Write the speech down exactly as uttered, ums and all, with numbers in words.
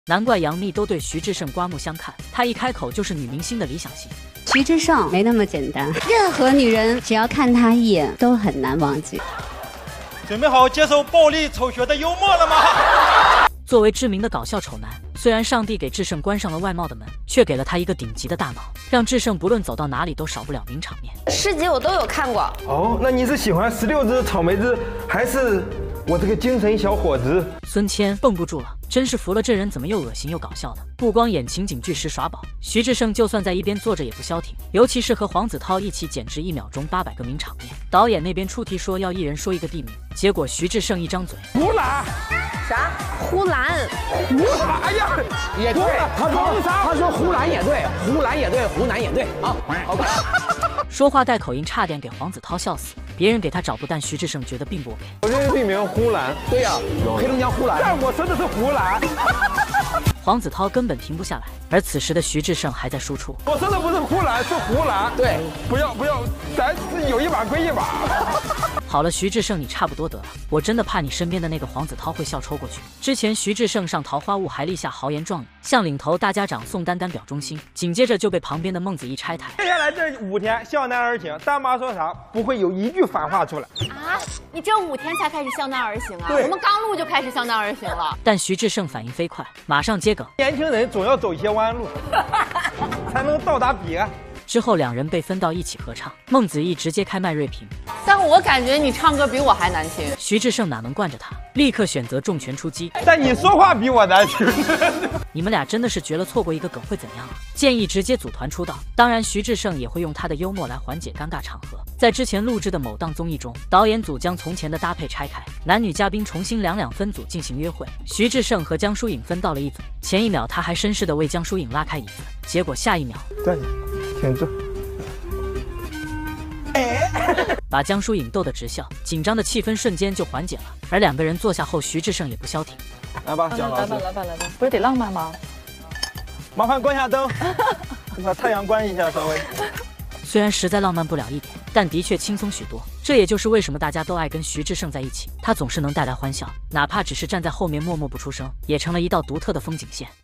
难怪杨幂都对徐志胜刮目相看，她一开口就是女明星的理想型。 徐志胜没那么简单，任何女人只要看他一眼都很难忘记。 准备好接受暴力丑学的幽默了吗？ 作为知名的搞笑丑男，虽然上帝给志胜关上了外貌的门，却给了他一个顶级的大脑，让志胜不论走到哪里都少不了名场面。 诗集我都有看过。 哦，那你是喜欢石榴汁、草莓汁，还是我这个精神小伙子？ 孙谦绷不住了，真是服了，这人怎么又恶心又搞笑的？不光演情景剧时耍宝，徐志胜就算在一边坐着也不消停，尤其是和黄子韬一起，简直一秒钟八百个名场面。导演那边出题说要一人说一个地名，结果徐志胜一张嘴， 湖南。 啥？呼兰？ 湖南？哎呀， 也对。他说他说湖南也对，湖南也对，湖南也对啊。好吧。 说话带口音，差点给黄子韬笑死。别人给他找不，但徐志胜觉得并不 OK。 我这个地名呼兰。 对呀、啊，黑龙江呼兰。 但我说的是湖南。 黄子韬根本停不下来，而此时的徐志胜还在输出。 我说的不是呼兰，是湖南。 对， 不要不要，咱有一把归一把。 好了，徐志胜，你差不多得了。我真的怕你身边的那个黄子韬会笑抽过去。之前徐志胜上《桃花坞》还立下豪言壮语，向领头大家长宋丹丹表忠心，紧接着就被旁边的孟子义拆台。 接下来这五天向南而行，大妈说啥不会有一句反话出来啊？你这五天才开始向南而行啊？我们刚录就开始向南而行了。 但徐志胜反应飞快，马上接梗。 年轻人总要走一些弯路，才能到达彼岸。 之后两人被分到一起合唱，孟子义直接开麦锐评， 但我感觉你唱歌比我还难听。 徐志胜哪能惯着他，立刻选择重拳出击。 但你说话比我难听。 你们俩真的是绝了，错过一个梗会怎样啊？建议直接组团出道。当然，徐志胜也会用他的幽默来缓解尴尬场合。在之前录制的某档综艺中，导演组将从前的搭配拆开，男女嘉宾重新两两分组进行约会。徐志胜和江疏影分到了一组，前一秒他还绅士地为江疏影拉开椅子，结果下一秒， 对，挺住。 把江疏影逗得直笑，紧张的气氛瞬间就缓解了。而两个人坐下后，徐志胜也不消停， 来吧，蒋老师， 来吧，来吧，来吧，不是得浪漫吗？ 麻烦关下灯，把太阳关一下，稍微。 虽然实在浪漫不了一点，但的确轻松许多。这也就是为什么大家都爱跟徐志胜在一起，他总是能带来欢笑，哪怕只是站在后面默默不出声，也成了一道独特的风景线。